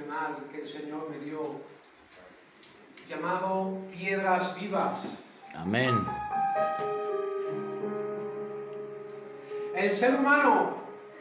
devocional que el Señor me dio, llamado Piedras Vivas. Amén. El ser humano,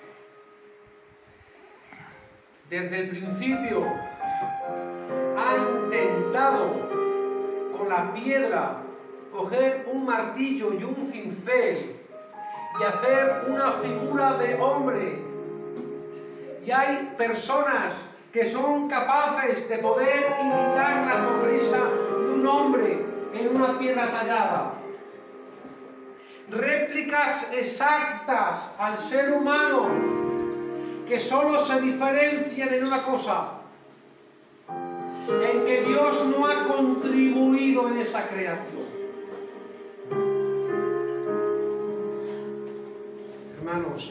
desde el principio, ha intentado con la piedra coger un martillo y un cincel y hacer una figura de hombre. Y hay personas que son capaces de poder imitar la sonrisa de un hombre en una piedra tallada. Réplicas exactas al ser humano que solo se diferencian en una cosa: en que Dios no ha contribuido en esa creación. Hermanos,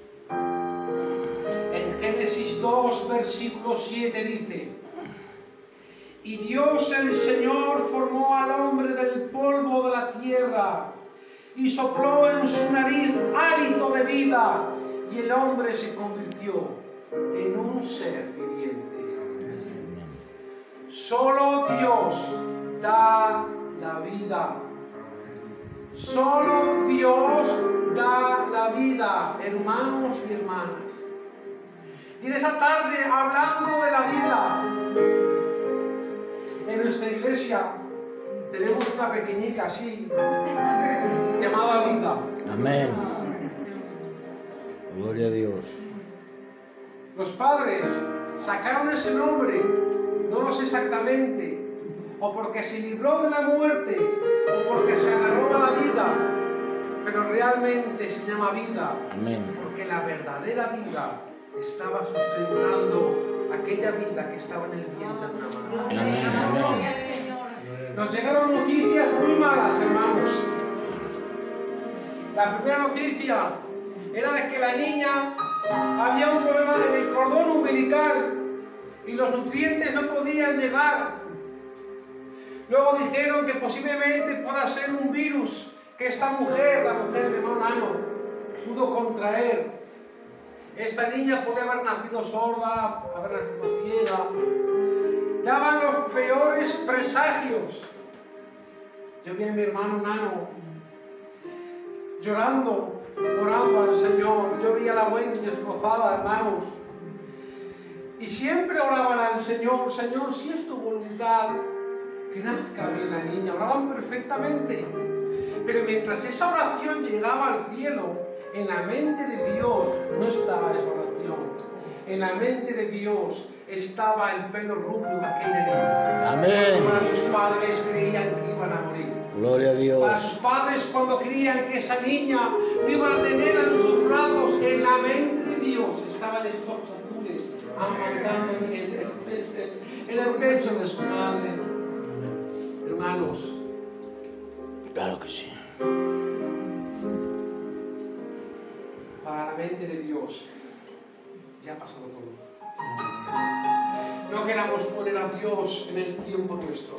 en Génesis 2, versículo 7 dice: y Dios el Señor formó al hombre del polvo de la tierra y sopló en su nariz hálito de vida, y el hombre se convirtió en un ser viviente. Solo Dios da la vida. Solo Dios da la vida, hermanos y hermanas. Y en esa tarde, hablando de la vida, en nuestra iglesia tenemos una pequeñica así, llamada Vida. Amén. Gloria a Dios. Los padres sacaron ese nombre, no lo sé exactamente, o porque se libró de la muerte, o porque se agarró a la vida, pero realmente se llama Vida. Amén. Porque la verdadera vida estaba sustentando aquella vida que estaba en el vientre de una madre. Amén. Amén. Nos llegaron noticias muy malas, hermanos. La primera noticia era de que la niña había un problema en el cordón umbilical y los nutrientes no podían llegar. Luego dijeron que posiblemente pueda ser un virus que esta mujer, la mujer de hermano Nano, pudo contraer. Esta niña puede haber nacido sorda, haber nacido ciega. Daban los peores presagios. Yo vi a mi hermano Nano llorando, orando al Señor. Yo vi a la Wendy destrozada, hermanos. Y siempre oraban al Señor: Señor, si es tu voluntad, que nazca bien la niña. Oraban perfectamente. Pero mientras esa oración llegaba al cielo, en la mente de Dios no estaba esa oración. En la mente de Dios estaba el pelo rubio de aquella niña. Amén. Para sus padres creían que iban a morir. Gloria a Dios. Para sus padres, cuando creían que esa niña no iban a tenerla en sus brazos, en la mente de Dios estaban esos ojos azules amantando en el pecho de su madre. Hermanos, Claro que sí. para la mente de Dios ya ha pasado todo. No queramos poner a Dios en el tiempo nuestro.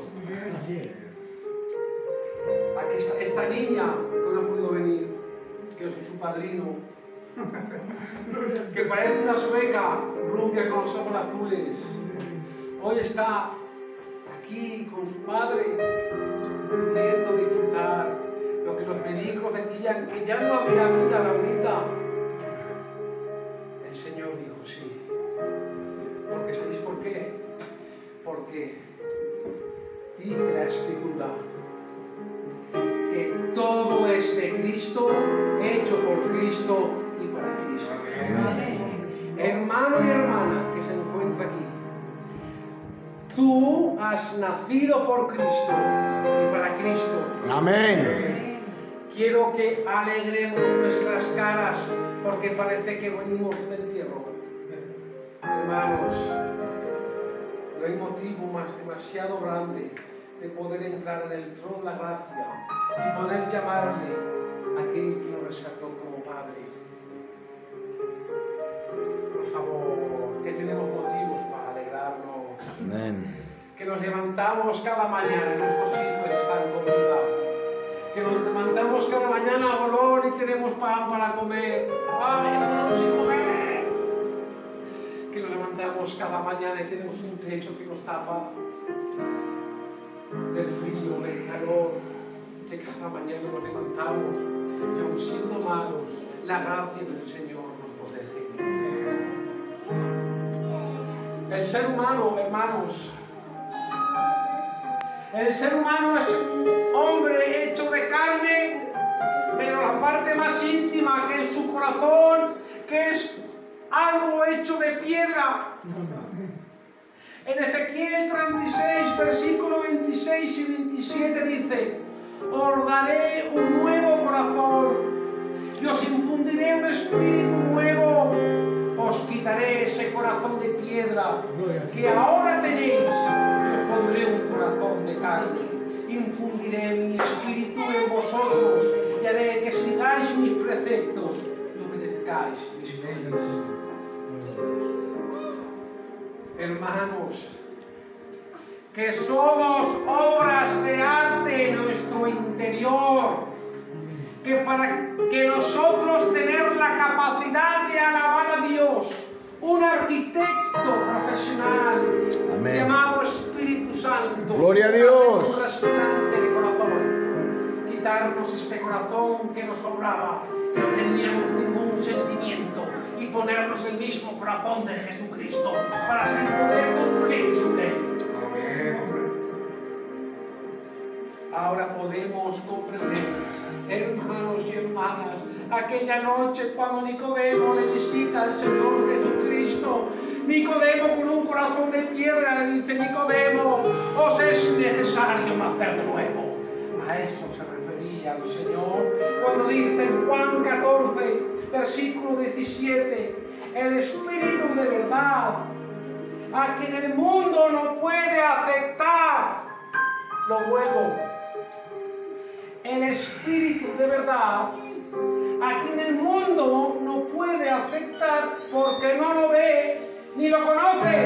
Aquí está esta niña que no ha podido venir, que yo soy su padrino, que parece una sueca rubia con los ojos azules. Hoy está aquí con su madre, pudiendo disfrutar lo que los médicos decían que ya no había vida ahorita. El Señor dijo sí. Porque ¿sabéis por qué? Porque dice la Escritura que todo es de Cristo, hecho por Cristo y para Cristo. Amén. Hermano y hermana que se encuentra aquí, tú has nacido por Cristo y para Cristo. Amén. Quiero que alegremos nuestras caras porque parece que venimos de un entierro. Hermanos, no hay motivo más demasiado grande de poder entrar en el trono de la gracia y poder llamarle a aquel que nos rescató como Padre. Por favor, que tenemos motivos para alegrarnos. Amén. Que nos levantamos cada mañana, nuestros hijos están con vida. Que nos levantamos cada mañana a olor y tenemos pan para comer. ¡Ay, no sin comer! Que nos levantamos levantamos cada mañana y tenemos un techo que nos tapa del frío, del calor, que cada mañana nos levantamos y aun siendo malos, la gracia del Señor nos protege. El ser humano, hermanos, el ser humano es un hombre hecho de carne, pero la parte más íntima, que es su corazón, que es algo hecho de piedra. En Ezequiel 36, versículos 26 y 27 dice: os daré un nuevo corazón y os infundiré un espíritu nuevo. Os quitaré ese corazón de piedra que ahora tenéis y os pondré un corazón de carne. Infundiré mi espíritu en vosotros y haré que sigáis mis preceptos y obedezcáis mis leyes. Hermanos, que somos obras de arte en nuestro interior, que para que nosotros tener la capacidad de alabar a Dios, un arquitecto profesional, amén, llamado Espíritu Santo, gloria a Dios, un trasplante de corazón, quitarnos este corazón que nos sobraba, que no teníamos ningún sentimiento, y ponernos el mismo corazón de Jesucristo para así poder cumplir su ley. Ahora podemos comprender, hermanos y hermanas, aquella noche cuando Nicodemo le visita al Señor Jesucristo. Nicodemo, con un corazón de piedra, le dice: Nicodemo, os es necesario nacer de nuevo. A eso se refería el Señor cuando dice en Juan 14, versículo 17: el Espíritu de verdad, a quien el mundo no puede afectar, lo vuelvo. El Espíritu de verdad, a quien el mundo no puede afectar porque no lo ve ni lo conoce.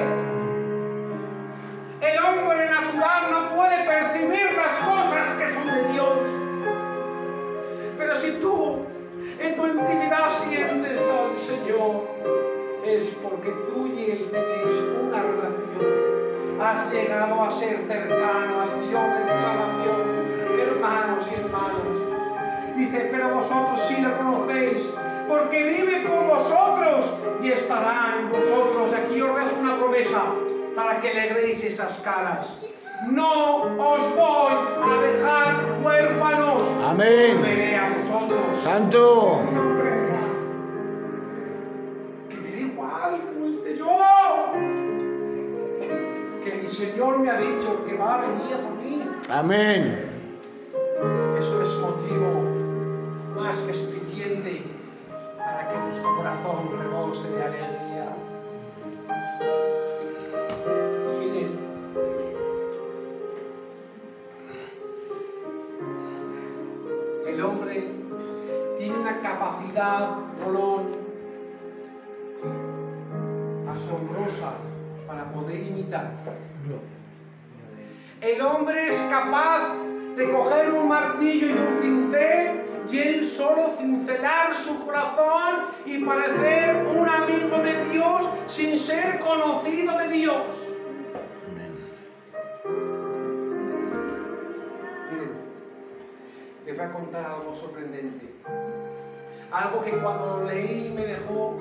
El hombre natural no puede percibir las cosas que son de Dios. Pero si tú en tu intimidad sientes al Señor, es porque tú y Él tenéis una relación. Has llegado a ser cercano al Dios de tu salvación. Hermanos y hermanas, dice: pero vosotros sí lo conocéis, porque vive con vosotros y estará en vosotros. Aquí os dejo una promesa para que alegréis esas caras: no os voy a dejar huérfanos. Amén. Veré a vosotros. Santo. Que me da igual como esté yo, que mi Señor me ha dicho que va a venir a por mí. Amén. Eso es motivo más que suficiente para que nuestro corazón rebose de alegría. Miren, el hombre tiene una capacidad, Rolón, asombrosa para poder imitar. El hombre es capaz de coger un martillo y un cincel y él solo cincelar su corazón y parecer un amigo de Dios sin ser conocido de Dios. Miren, les voy a contar algo sorprendente. Algo que cuando lo leí me dejó.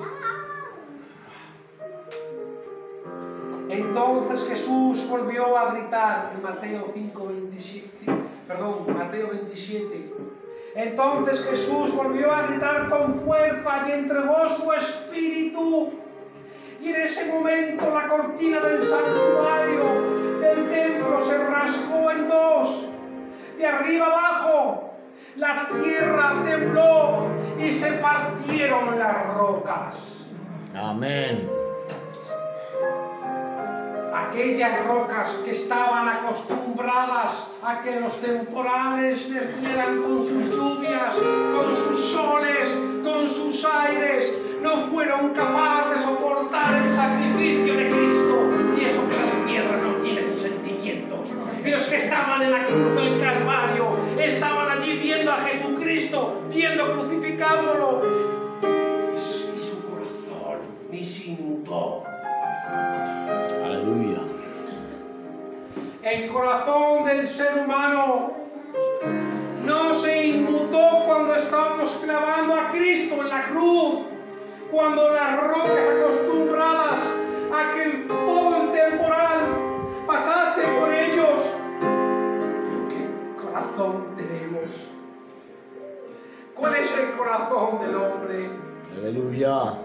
Entonces Jesús volvió a gritar en Mateo 27. Entonces Jesús volvió a gritar con fuerza y entregó su espíritu. Y en ese momento la cortina del santuario del templo se rasgó en dos, de arriba abajo. La tierra tembló y se partieron las rocas. Amén. Aquellas rocas que estaban acostumbradas a que los temporales les dieran con sus lluvias, con sus soles, con sus aires, no fueron capaces de soportar el sacrificio de Cristo. Y eso que las piedras no tienen sentimientos. Y los que estaban en la cruz del Calvario estaban allí viendo a Jesucristo, viendo crucificándolo. Y su corazón ni se inmutó. Aleluya. El corazón del ser humano no se inmutó cuando estábamos clavando a Cristo en la cruz, cuando las rocas acostumbradas a que todo el temporal pasase por ellos. ¿Qué corazón tenemos? ¿Cuál es el corazón del hombre? Aleluya.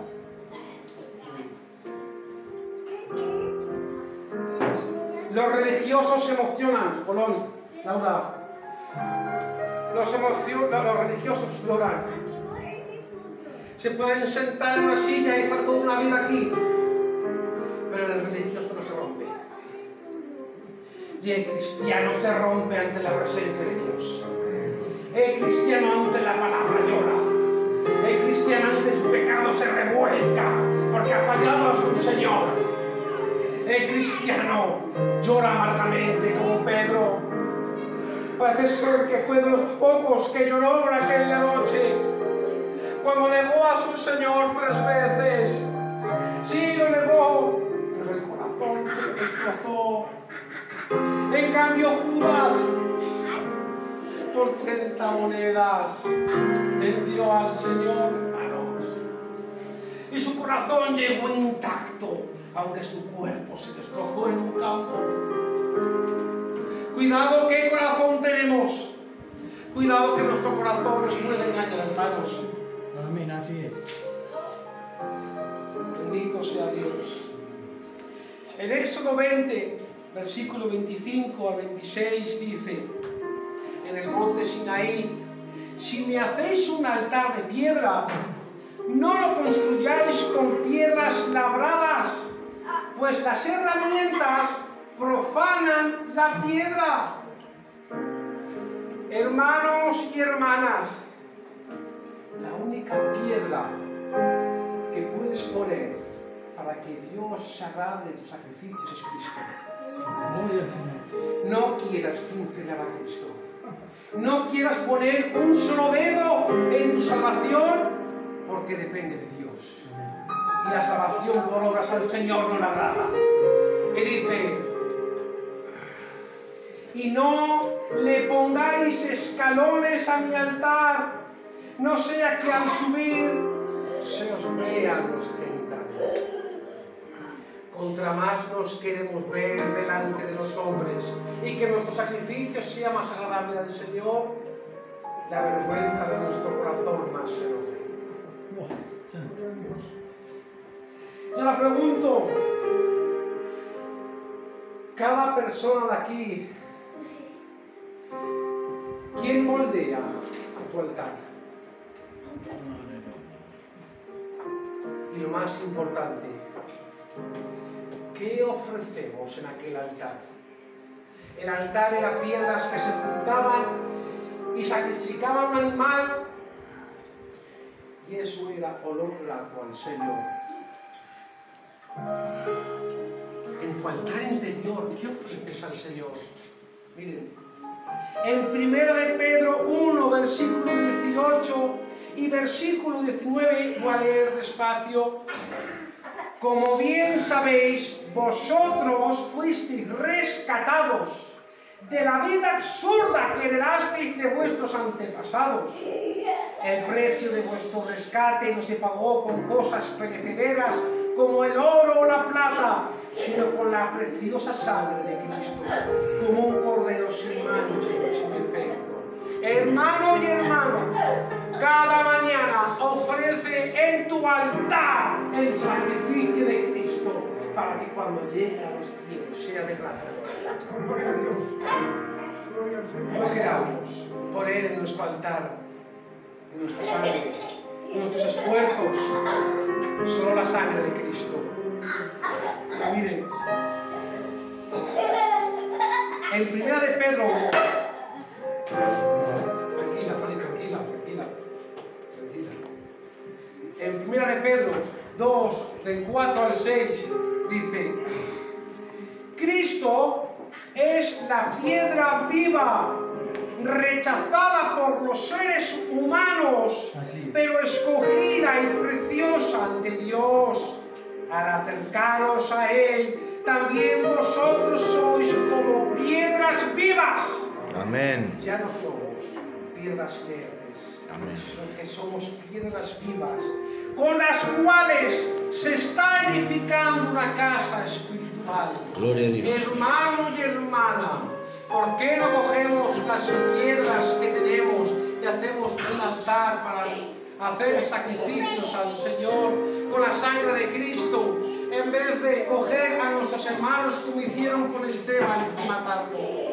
Los religiosos se emocionan, Colón, Laura. Los religiosos lloran. Se pueden sentar en una silla y estar toda una vida aquí, pero el religioso no se rompe. Y el cristiano se rompe ante la presencia de Dios. El cristiano ante la palabra llora. El cristiano ante su pecado se revuelca porque ha fallado a su Señor. El cristiano llora amargamente como Pedro. Parece ser que fue de los pocos que lloró en aquella noche cuando negó a su Señor 3 veces. Sí, lo negó, pero el corazón se le destrozó. En cambio, Judas, por 30 monedas, vendió al Señor, hermanos. Y su corazón llegó intacto, aunque su cuerpo se destrozó en un campo. Cuidado qué corazón tenemos. Cuidado que nuestro corazón nos puede engañar, hermanos. Amén, así es. Bendito sea Dios. En Éxodo 20, versículo 25 al 26 dice: en el monte Sinaí, si me hacéis un altar de piedra, no lo construyáis con piedras labradas, pues las herramientas profanan la piedra. Hermanos y hermanas, la única piedra que puedes poner para que Dios se agrade de tus sacrificios es Cristo. Gloria al Señor. No quieras cincelar a Cristo. No quieras poner un solo dedo en tu salvación, porque depende de Dios. Y la salvación por obras al Señor no le agrada. Y dice: y no le pongáis escalones a mi altar, no sea que al subir se os vean los genitales. Contra más nos queremos ver delante de los hombres y que nuestro sacrificio sea más agradable al Señor, la vergüenza de nuestro corazón más se nos ve. Yo la pregunto, cada persona de aquí, ¿quién moldea tu altar? Y lo más importante, ¿qué ofrecemos en aquel altar? El altar era piedras que se juntaban y sacrificaban un animal, y eso era olor grato al Señor. En tu altar interior, ¿qué ofreces al Señor? Miren, en 1 de Pedro 1, versículo 18 y versículo 19, voy a leer despacio. Como bien sabéis, vosotros fuisteis rescatados de la vida absurda que heredasteis de vuestros antepasados. El precio de vuestro rescate no se pagó con cosas perecederas como el oro o la plata, sino con la preciosa sangre de Cristo, como un cordero sin mancha y sin defecto. Hermano y hermano, cada mañana ofrece en tu altar el sacrificio de Cristo, para que cuando llegue a los cielos sea de grata gloria. Gloria a Dios. No queramos poner en nuestro altar nuestra sangre, nuestros esfuerzos, solo la sangre de Cristo. Miren, en 1 de Pedro, tranquila, Fanny, tranquila. En 1 de Pedro 2, del 4 al 6, dice: Cristo es la piedra viva, rechazada por los seres humanos, pero escogida y preciosa ante Dios. Al acercaros a Él, también vosotros sois como piedras vivas. Amén. Ya no somos piedras verdes, Amén. sino que somos piedras vivas, con las cuales se está edificando una casa espiritual. Gloria a Dios. Hermano y hermana, ¿por qué no cogemos las piedras que tenemos y hacemos un altar para hacer sacrificios al Señor con la sangre de Cristo, en vez de coger a nuestros hermanos como hicieron con Esteban y matarlo?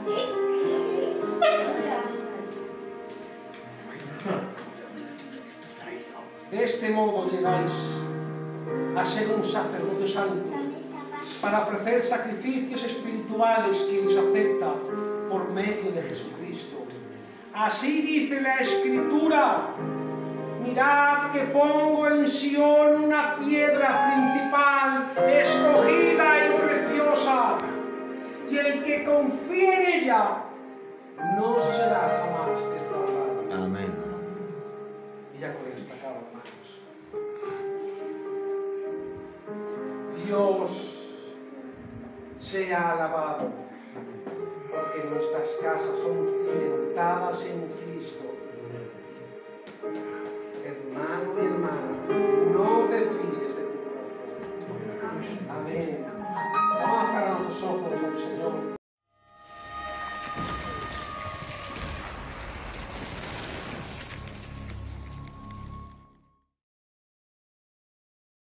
De este modo llegáis a ser un sacerdocio santo para ofrecer sacrificios espirituales que Dios acepta por medio de Jesucristo. Así dice la Escritura: mirad que pongo en Sión una piedra principal, escogida y preciosa, y el que confíe en ella no será jamás defraudado. Amén. Y ya con esto acabo, hermanos. Dios sea alabado, porque nuestras casas son cimentadas en Cristo. Hermano y